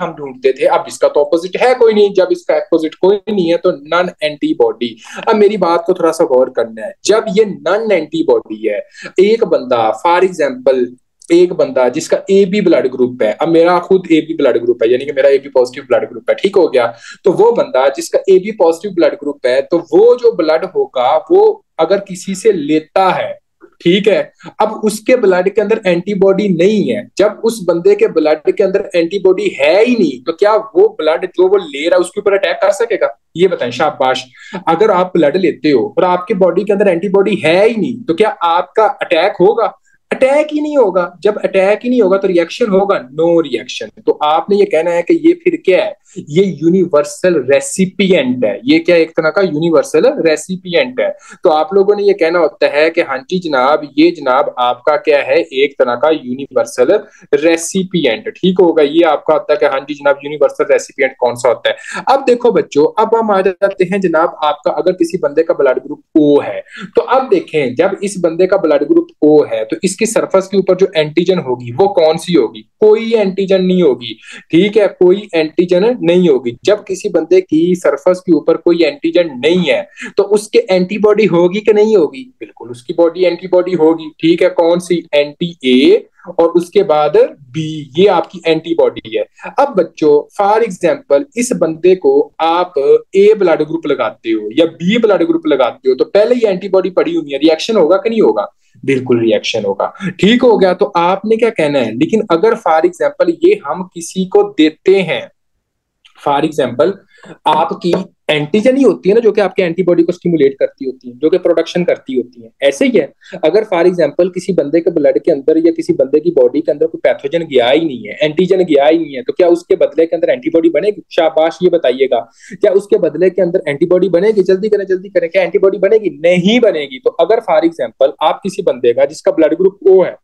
हम ढूंढते थे, अब इसका तो ऑपोजिट है कोई नहीं, जब इसका ऑपोजिट कोई नहीं है तो नन एंटीबॉडी। अब मेरी बात को थोड़ा सा गौर करना है, जब ये नन एंटीबॉडी है, एक बंदा फॉर एग्जाम्पल, एक बंदा जिसका ए बी ब्लड ग्रुप है, अब मेरा खुद ए बी ब्लड ग्रुप है, यानी कि मेरा A B positive blood group है, ठीक हो गया, तो वो बंदा जिसका A B positive blood group है, तो वो जो ब्लड होगा वो अगर किसी से लेता है, ठीक है, अब उसके ब्लड के अंदर एंटीबॉडी नहीं है, जब उस बंदे के ब्लड के अंदर एंटीबॉडी है ही नहीं, तो क्या वो ब्लड जो वो ले रहा है उसके ऊपर अटैक कर सकेगा? ये बताएं, शाबाश। अगर आप ब्लड लेते हो और आपके बॉडी के अंदर एंटीबॉडी है ही नहीं, तो क्या आपका अटैक होगा? अटैक ही नहीं होगा। जब अटैक ही नहीं होगा तो रिएक्शन होगा? No reaction. तो आपने ये कहना है कि ये फिर क्या है? ये यूनिवर्सल रेसिपिएंट है। ये क्या, एक तरह का यूनिवर्सल रेसिपिएंट है। तो आप लोगों ने ये कहना होता है कि हाँ जी जनाब, ये जनाब आपका क्या है, एक तरह का यूनिवर्सल रेसिपिएंट, ठीक होगा। ये आपका होता है कि हाँ जी जनाब यूनिवर्सल रेसिपिएंट कौन सा होता है। अब देखो बच्चों, अब हम आ जाते हैं जनाब, आपका अगर किसी बंदे का ब्लड ग्रुप ओ है, तो अब देखें जब इस बंदे का ब्लड ग्रुप ओ है तो इसकी सरफेस के ऊपर जो एंटीजन होगी वो कौन सी होगी? कोई एंटीजन नहीं होगी, ठीक है, कोई एंटीजन नहीं होगी। जब किसी बंदे की सरफेस के ऊपर कोई एंटीजन नहीं है तो उसके एंटीबॉडी होगी कि नहीं होगी? बिल्कुल उसकी बॉडी एंटीबॉडी होगी, ठीक है। कौन सी? एंटी ए और उसके बाद बी, ये आपकी एंटीबॉडी है। अब बच्चों फॉर एग्जांपल इस बंदे को आप ए ब्लड ग्रुप लगाते हो या बी ब्लड ग्रुप लगाते हो तो पहले ही एंटीबॉडी पड़ी हुई है, रिएक्शन होगा कि नहीं होगा? बिल्कुल रिएक्शन होगा, ठीक हो गया। तो आपने क्या कहना है, लेकिन अगर फॉर एग्जांपल ये हम किसी को देते हैं, फॉर एग्जाम्पल आपकी एंटीजन ही होती है ना जो कि आपके एंटीबॉडी को स्टिमुलेट करती होती है, जो कि प्रोडक्शन करती होती है, ऐसे ही है। अगर फॉर एग्जांपल किसी बंदे के ब्लड के अंदर या किसी बंदे की बॉडी के अंदर कोई पैथोजन गया ही नहीं है, एंटीजन गया ही नहीं है, तो क्या उसके बदले के अंदर एंटीबॉडी बनेगी? शाबाश, ये बताइएगा, क्या उसके बदले के अंदर एंटीबॉडी बनेगी? जल्दी करें जल्दी करें, क्या एंटीबॉडी बनेगी? नहीं बनेगी। तो अगर फॉर एग्जाम्पल आप किसी बंदे का जिसका ब्लड ग्रुप ओ है,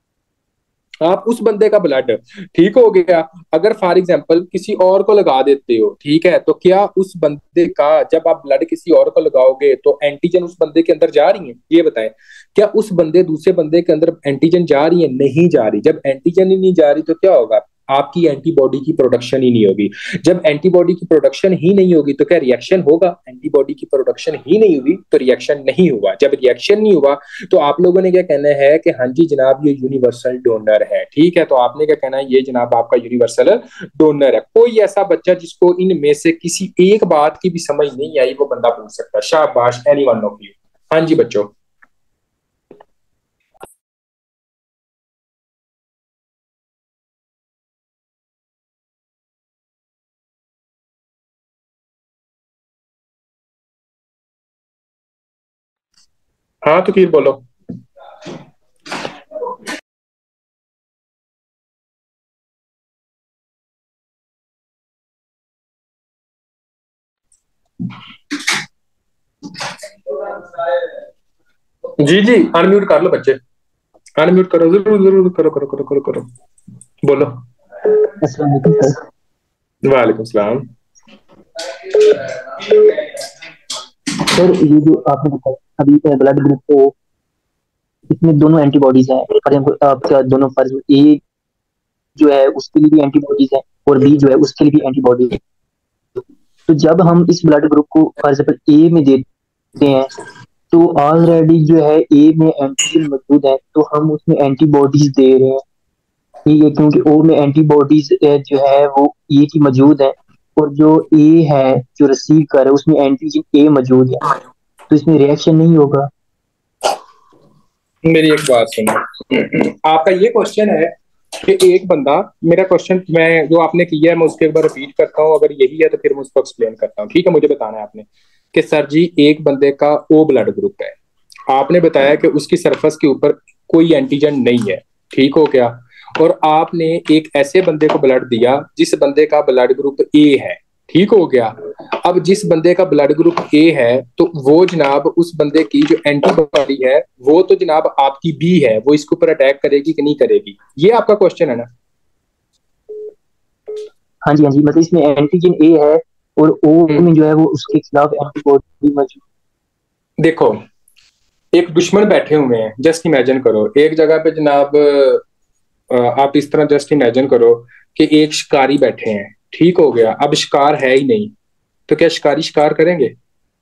आप उस बंदे का ब्लड, ठीक हो गया, अगर फॉर एग्जांपल किसी और को लगा देते हो, ठीक है, तो क्या उस बंदे का जब आप ब्लड किसी और को लगाओगे तो एंटीजन उस बंदे के अंदर जा रही है? ये बताएं, क्या उस बंदे दूसरे बंदे के अंदर एंटीजन जा रही है? नहीं जा रही। जब एंटीजन ही नहीं जा रही तो क्या होगा? आपकी एंटीबॉडी की प्रोडक्शन ही नहीं होगी। जब एंटीबॉडी की प्रोडक्शन ही नहीं होगी तो क्या रिएक्शन होगा? एंटीबॉडी की प्रोडक्शन ही नहीं हुई तो रिएक्शन नहीं हुआ। जब रिएक्शन नहीं हुआ तो आप लोगों ने क्या कहना है कि हाँ जी जनाब ये यूनिवर्सल डोनर है, ठीक है। तो आपने क्या कहना है, ये जनाब आपका यूनिवर्सल डोनर है। कोई ऐसा बच्चा जिसको इनमें से किसी एक बात की भी समझ नहीं आई वो बंदा पूछ सकता है, शाबाश, एनी वन ऑफ यू। हाँ जी बच्चों, हाँ तो फिर बोलो। जी जी, अनम्यूट कर लो बच्चे, अनम्यूट करो, जरूर जरूर करो करो करो करो करो, बोलो। अस्सलाम वालेकुम सर। वालेकुम सलाम। सर ये जो आपने बताया अभी ब्लड ग्रुप को, इसमें दोनों एंटीबॉडीज हैं। फॉर एग्जाम्पल आपका दोनों फर्ज ए जो है उसके लिए भी एंटीबॉडीज है और बी जो है उसके लिए भी एंटीबॉडी है। तो जब हम इस ब्लड ग्रुप को फॉर एग्जाम्पल ए में देते हैं तो ऑलरेडी जो है ए में एंटीजन मौजूद है तो हम उसमें एंटीबॉडीज दे रहे हैं, ठीक है, क्योंकि ओ में एंटीबॉडीज जो है वो ए की मौजूद है और जो ए है जो रिसीव कर रहा है उसमें एंटीजन ए मौजूद है, तो इसमें रिएक्शन नहीं होगा। मेरी एक बात सुनो, आपका ये क्वेश्चन है कि एक बंदा, मेरा क्वेश्चन मैं जो आपने किया है मैं उसके एक बार रिपीट करता हूँ, अगर यही है तो फिर मैं उसको एक्सप्लेन करता हूँ, ठीक है। मुझे बताना है आपने कि सर जी एक बंदे का ओ ब्लड ग्रुप है, आपने बताया कि उसकी सरफेस के ऊपर कोई एंटीजन नहीं है, ठीक हो गया, और आपने एक ऐसे बंदे को ब्लड दिया जिस बंदे का ब्लड ग्रुप ए है, ठीक हो गया। अब जिस बंदे का ब्लड ग्रुप ए है तो वो जनाब उस बंदे की जो एंटीबॉडी है वो तो जनाब आपकी बी है, वो इसके ऊपर अटैक करेगी कि नहीं करेगी? ये आपका क्वेश्चन है ना? हाँ जी हाँ जी, मतलब इसमें एंटीजन ए है और ओ में जो है वो उसके खिलाफ एंटीबॉडी मौजूद। देखो एक दुश्मन बैठे हुए हैं, जस्ट इमेजिन करो एक जगह पे जनाब, आप इस तरह जस्ट इमेजिन करो कि एक शिकारी बैठे हैं, ठीक हो गया, अब शिकार है ही नहीं, तो क्या शिकारी शिकार करेंगे?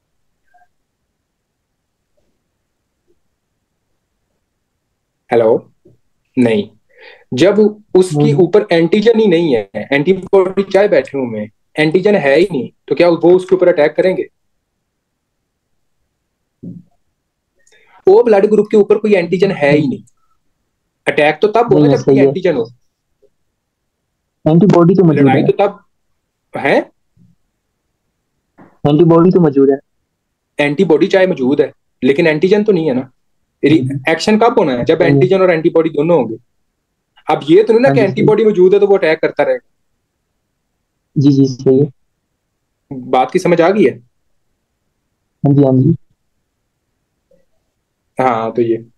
हेलो, नहीं। जब उसकी नहीं ऊपर एंटीजन ही नहीं है, एंटीबॉडी चाहे बैठे हुए हैं, एंटीजन है ही नहीं, तो क्या वो उसके ऊपर अटैक करेंगे? वो ब्लड ग्रुप के ऊपर कोई एंटीजन है ही नहीं, अटैक तो तब होना नहीं है, जब कोई सही है। एंटीजन हो, एंटीबॉडी तो मौजूद लड़ाई है। तो तब है। एंटीबॉडी तो मौजूद है। एंटीबॉडी चाहे मौजूद है, लेकिन एंटीजन तो नहीं है ना। हम्म, एक्शन कब होना है? जब सही है। एंटीजन और एंटीबॉडी दोनों होंगे। अब ये तो नहीं ना हाँ कि जी, सही। एंटीबॉडी मौजूद है तो वो अटैक करता रहेगा। जी जी, सही है। बात की समझ आ गई है? हाँ जी, हाँ जी। हाँ, तो ये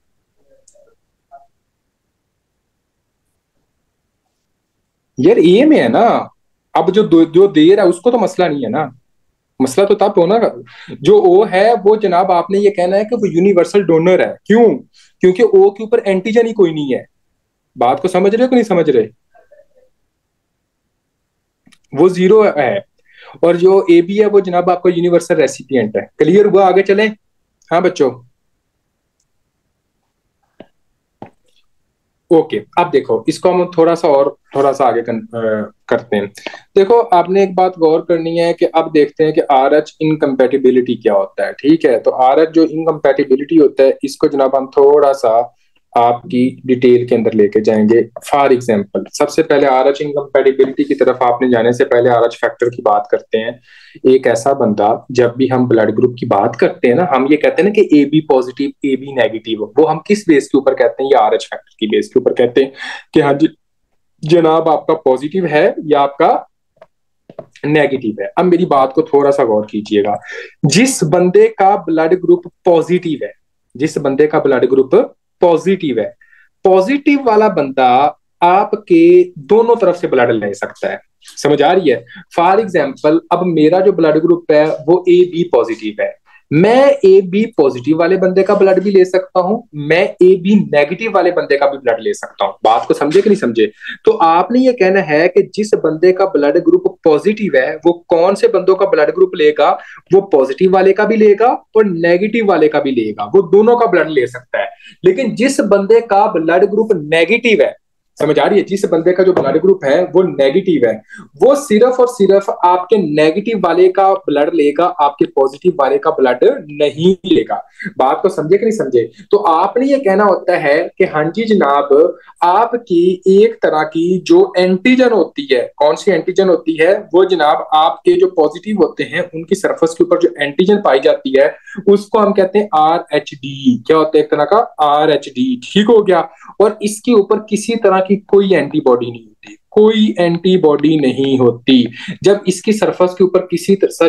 यार ए में है ना। अब जो देर है उसको तो मसला नहीं है ना, मसला तो तब होना। जो ओ है वो जनाब आपने ये कहना है कि वो यूनिवर्सल डोनर है, क्यों? क्योंकि ओ के ऊपर एंटीजन ही कोई नहीं है। बात को समझ रहे हो कि नहीं समझ रहे? वो जीरो है। और जो ए बी है वो जनाब आपका यूनिवर्सल रेसिपिएंट है। क्लियर हुआ? आगे चलें? हाँ बच्चों, ओके। अब देखो, इसको हम थोड़ा सा आगे करते हैं। देखो, आपने एक बात गौर करनी है कि अब देखते हैं कि आर एच इनकम्पेटिबिलिटी क्या होता है। ठीक है, तो आर एच जो इनकम्पेटिबिलिटी होता है, इसको जनाब हम थोड़ा सा आपकी डिटेल के अंदर लेके जाएंगे। फॉर एग्जांपल, सबसे पहले आर एच इनकम्पेटिबिलिटी की तरफ आपने जाने से पहले आर एच फैक्टर की बात करते हैं। एक ऐसा बंदा, जब भी हम ब्लड ग्रुप की बात करते हैं ना, हम ये कहते हैं ना कि A B positive A B negative, वो हम किस बेस के ऊपर कहते हैं? ये आर एच फैक्टर की बेस के ऊपर कहते हैं कि हाँ जी जनाब, आपका पॉजिटिव है या आपका नेगेटिव है। अब मेरी बात को थोड़ा सा गौर कीजिएगा। जिस बंदे का ब्लड ग्रुप पॉजिटिव है, जिस बंदे का ब्लड ग्रुप पॉजिटिव है, पॉजिटिव वाला बंदा आपके दोनों तरफ से ब्लड ले सकता है। समझ आ रही है? फॉर एग्जाम्पल, अब मेरा जो ब्लड ग्रुप है वो ए बी पॉजिटिव है, मैं ए बी पॉजिटिव वाले बंदे का ब्लड भी ले सकता हूं, मैं ए बी नेगेटिव वाले बंदे का भी ब्लड ले सकता हूं। बात को समझे कि नहीं समझे? तो आपने ये कहना है कि जिस बंदे का ब्लड ग्रुप पॉजिटिव है वो कौन से बंदों का ब्लड ग्रुप लेगा? वो पॉजिटिव वाले का भी लेगा और नेगेटिव वाले का भी लेगा, वो दोनों का ब्लड ले सकता है। लेकिन जिस बंदे का ब्लड ग्रुप नेगेटिव है, समझ आ रही है, जिस बंदे का जो ब्लड ग्रुप है वो नेगेटिव है, वो सिर्फ और सिर्फ आपके नेगेटिव वाले का ब्लड लेगा, आपके पॉजिटिव वाले का ब्लड नहीं लेगा। बात को समझे कि नहीं समझे? तो आपने ये कहना होता है कि हाँ जी जनाब, आपकी एक तरह की जो एंटीजन होती है, कौन सी एंटीजन होती है? वो जनाब आपके जो पॉजिटिव होते हैं उनकी सरफेस के ऊपर जो एंटीजन पाई जाती है उसको हम कहते हैं आर एच डी। क्या होता है? एक तरह का आर एच डी। ठीक हो गया? और इसके ऊपर किसी तरह की कोई एंटीबॉडी नहीं होती, कोई एंटीबॉडी नहीं होती। जब इसकी सरफेस के ऊपर सर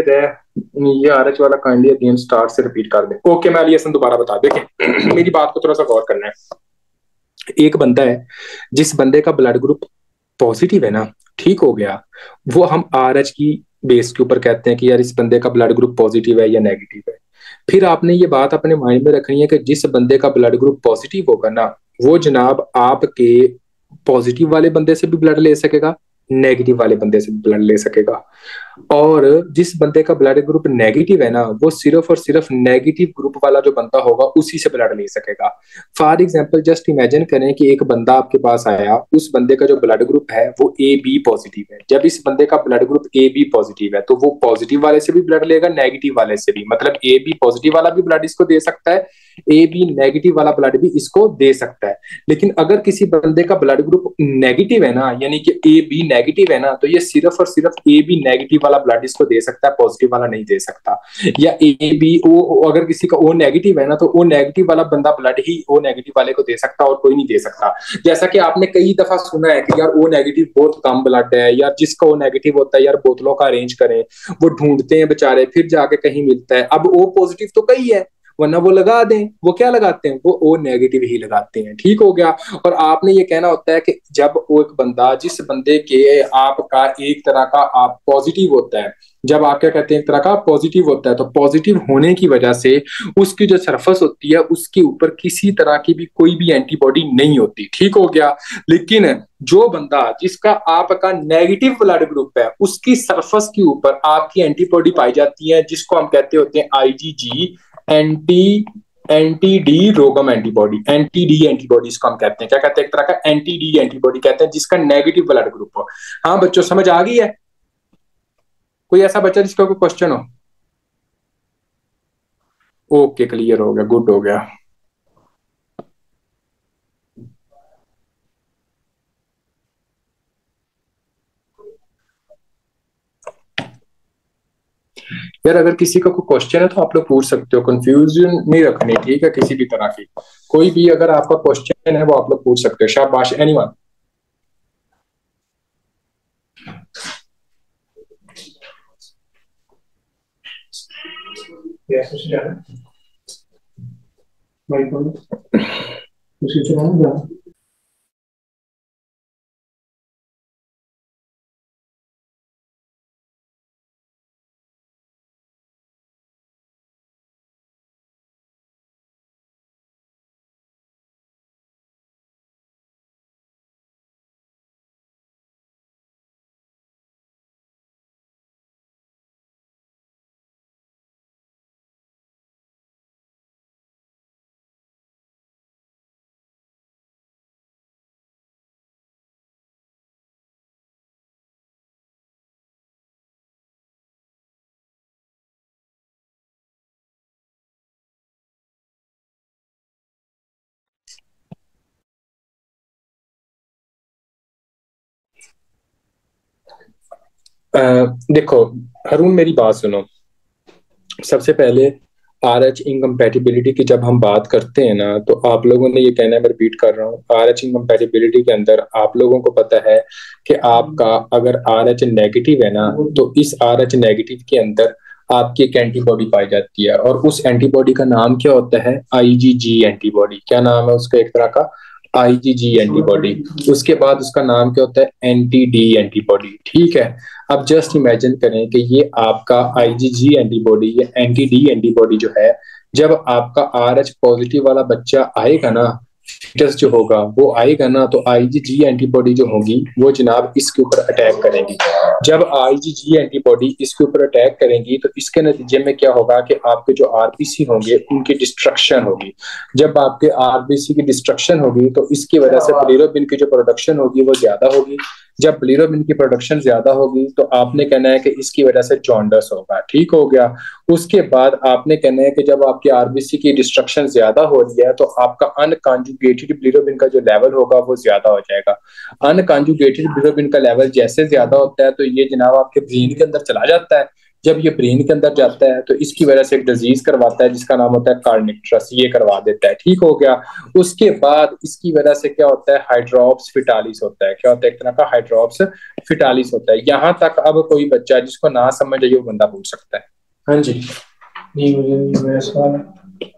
ये आरएच वाला काइंडली अगेन स्टार्ट से रिपीट कर दे। ओके, मैं अलियासन दोबारा बता देखें मेरी बात को थोड़ा सा गौर करना है। एक बंदा है, जिस बंदे का ब्लड ग्रुप पॉजिटिव है ना, ठीक हो गया, वो हम आरएच की बेस के ऊपर कहते हैं कि यार इस बंदे का ब्लड ग्रुप पॉजिटिव है या नेगेटिव है। फिर आपने ये बात अपने माइंड में रखनी है कि जिस बंदे का ब्लड ग्रुप पॉजिटिव होगा ना, वो जनाब आपके पॉजिटिव वाले बंदे से भी ब्लड ले सकेगा, नेगेटिव वाले बंदे से भी ब्लड ले सकेगा। और जिस बंदे का ब्लड ग्रुप नेगेटिव है ना, वो सिर्फ और सिर्फ नेगेटिव ग्रुप वाला जो बंदा होगा उसी से ब्लड ले सकेगा। फॉर एग्जाम्पल, जस्ट इमेजिन करें कि एक बंदा आपके पास आया, उस बंदे का जो ब्लड ग्रुप है वो ए बी पॉजिटिव है। जब इस बंदे का blood group A B positive है तो वो पॉजिटिव वाले से भी ब्लड लेगा, नेगेटिव वाले से भी, मतलब ए बी पॉजिटिव वाला भी ब्लड इसको दे सकता है, ए बी नेगेटिव वाला ब्लड भी इसको दे सकता है। लेकिन अगर किसी बंदे का ब्लड ग्रुप नेगेटिव है ना, यानी कि ए बी नेगेटिव है ना, तो ये सिर्फ और सिर्फ ए बी नेगेटिव वाला ब्लड इसको दे सकता है, पॉजिटिव वाला नहीं दे सकता। या ए बी ओ, अगर किसी का ओ नेगेटिव है ना, तो ओ नेगेटिव वाला बंदा ब्लड ही ओ नेगेटिव वाले को दे सकता है और कोई नहीं दे सकता। जैसा कि आपने कई दफा सुना है कि यार ओ नेगेटिव बहुत कम ब्लड है, यार जिसका ओ नेगेटिव होता है यार बोतलों का अरेंज करें, वो ढूंढते हैं बेचारे, फिर जाके कहीं मिलता है। अब ओ पॉजिटिव तो कई है, वरना वो लगा दें, वो क्या लगाते हैं, वो ओ नेगेटिव ही लगाते हैं। ठीक हो गया। और आपने ये कहना होता है कि जब वो एक बंदा, जिस बंदे के आपका एक तरह का आप पॉजिटिव होता है, जब आप क्या कहते हैं एक तरह का पॉजिटिव होता है, तो पॉजिटिव होने की वजह से उसकी जो सरफेस होती है उसके ऊपर किसी तरह की भी कोई भी एंटीबॉडी नहीं होती। ठीक हो गया। लेकिन जो बंदा जिसका आपका नेगेटिव ब्लड ग्रुप है, उसकी सरफेस के ऊपर आपकी एंटीबॉडी पाई जाती है, जिसको हम कहते होते हैं IgG, anti anti D RhoGAM antibody, anti D antibody इसको हम कहते हैं। क्या कहते हैं, एक तरह का एंटी डी एंटीबॉडी कहते हैं, जिसका नेगेटिव ब्लड ग्रुप हो। हाँ बच्चों, समझ आ गई है? कोई ऐसा बच्चा जिसका कोई क्वेश्चन हो? ओके, क्लियर हो गया, गुड हो गया। यार अगर किसी का कोई क्वेश्चन है तो आप लोग पूछ सकते हो, कंफ्यूजन नहीं रखनी, ठीक है, किसी भी तरह की। कोई भी अगर आपका क्वेश्चन है वो आप लोग पूछ सकते हो। शाबाश, एनीवन। देखो हरून, मेरी बात सुनो। सबसे पहले आर एच इनकम्पैटिबिलिटी की जब हम बात करते हैं ना, तो आप लोगों ने ये कहना है, मैं रिपीट कर रहा हूँ, आर एच इनकम्पैटिबिलिटी के अंदर आप लोगों को पता है कि आपका अगर आर एच नेगेटिव है ना, तो इस आर एच नेगेटिव के अंदर आपकी एक एंटीबॉडी पाई जाती है, और उस एंटीबॉडी का नाम क्या होता है, आईजीजी एंटीबॉडी। क्या नाम है उसका, एक तरह का आईजीजी एंटीबॉडी। उसके बाद उसका नाम क्या होता है, एंटी डी एंटीबॉडी। ठीक है। अब जस्ट इमेजिन करें कि ये आपका आईजीजी एंटीबॉडी या एंटी डी एंटीबॉडी जो है, जब आपका आर एच पॉजिटिव वाला बच्चा आएगा ना, फिटस जो होगा वो आएगा ना, तो आईजीजी एंटीबॉडी जो होगी वो जनाब इसके ऊपर अटैक करेंगी। जब आईजीजी एंटीबॉडी इसके ऊपर अटैक करेंगी तो इसके नतीजे में क्या होगा कि आपके जो आरबीसी होंगे उनकी डिस्ट्रक्शन होगी। जब आपके आरबीसी की डिस्ट्रक्शन होगी तो इसकी वजह से बिलिरुबिन की जो प्रोडक्शन होगी वो ज्यादा होगी। जब बिलिरुबिन की प्रोडक्शन ज्यादा होगी तो आपने कहना है कि इसकी वजह से जॉन्डस होगा। ठीक हो गया। उसके बाद आपने कहना है कि जब आपकी आरबीसी की डिस्ट्रक्शन ज्यादा हो रही है तो आपका अनकॉन्जुगेटेड बिलिरुबिन का जो लेवल होगा वो ज्यादा हो जाएगा। अनकॉन्जुगेटेड बिलिरुबिन का लेवल जैसे ज्यादा होता है तो ये जनाब आपके ब्रेन के अंदर चला जाता है। जब ये ब्रेन के अंदर जाता है तो इसकी वजह से एक डिजीज करवाता है जिसका नाम होता है कार्निक्ट्रस, ये करवा देता है। ठीक हो गया। उसके बाद इसकी वजह से क्या होता है, हाइड्रोप्स फिटालिस होता है। क्या होता है, एक तरह का हाइड्रोप्स फिटालिस होता है। यहाँ तक अब कोई बच्चा जिसको ना समझ आइए वो बंदा पूछ सकता है। हाँ जी। नहीं, मुझे मेरा सवाल है।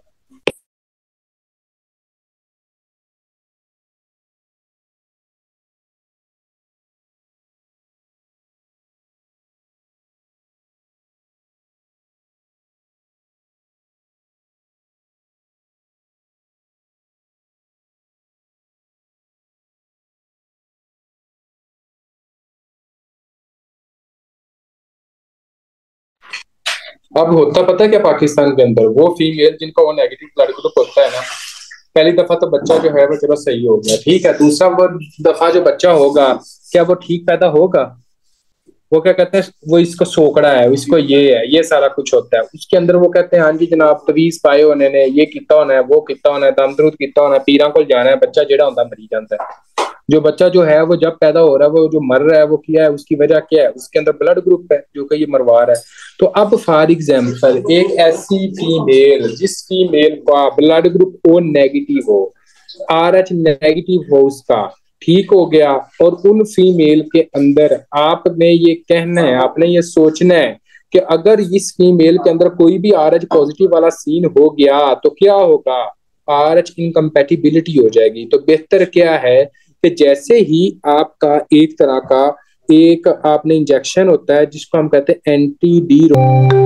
अब होता पता है क्या पाकिस्तान के अंदर, वो फीमेल जिनका वो नेगेटिव ब्लड ग्रुप होता है ना, पहली दफा तो बच्चा जो है वो चलो सही हो गया, ठीक है। दूसरा वो दफा जो बच्चा होगा, क्या वो ठीक पैदा होगा? वो क्या कहते हैं, वो इसको सोकड़ा है, इसको ये है, ये सारा कुछ होता है उसके अंदर। वो कहते हैं हाँ जी जनाब तवीज पाए होने ने, ये किता होना है, वो किता होना है, दमदरूद किता होना है, पीरा को जाना है, बच्चा जेड़ा होता मरी जाता है। जो बच्चा जो है वो जब पैदा हो रहा है, वो जो मर रहा है वो क्या है, उसकी वजह क्या है, उसके अंदर ब्लड ग्रुप है जो कि ये मरवा रहा है। तो अब फॉर एग्जाम्पल एक ऐसी फीमेल जिस फीमेल का ब्लड ग्रुप ओ नेगेटिव हो, आर एच नेगेटिव हो उसका, ठीक हो गया, और उन फीमेल के अंदर आपने ये कहना है, आपने ये सोचना है कि अगर इस फीमेल के अंदर कोई भी RH पॉजिटिव वाला सीन हो गया तो क्या होगा, RH इनकम्पैटिबिलिटी हो जाएगी। तो बेहतर क्या है कि जैसे ही आपका एक तरह का एक आपने इंजेक्शन होता है जिसको हम कहते हैं एंटी डी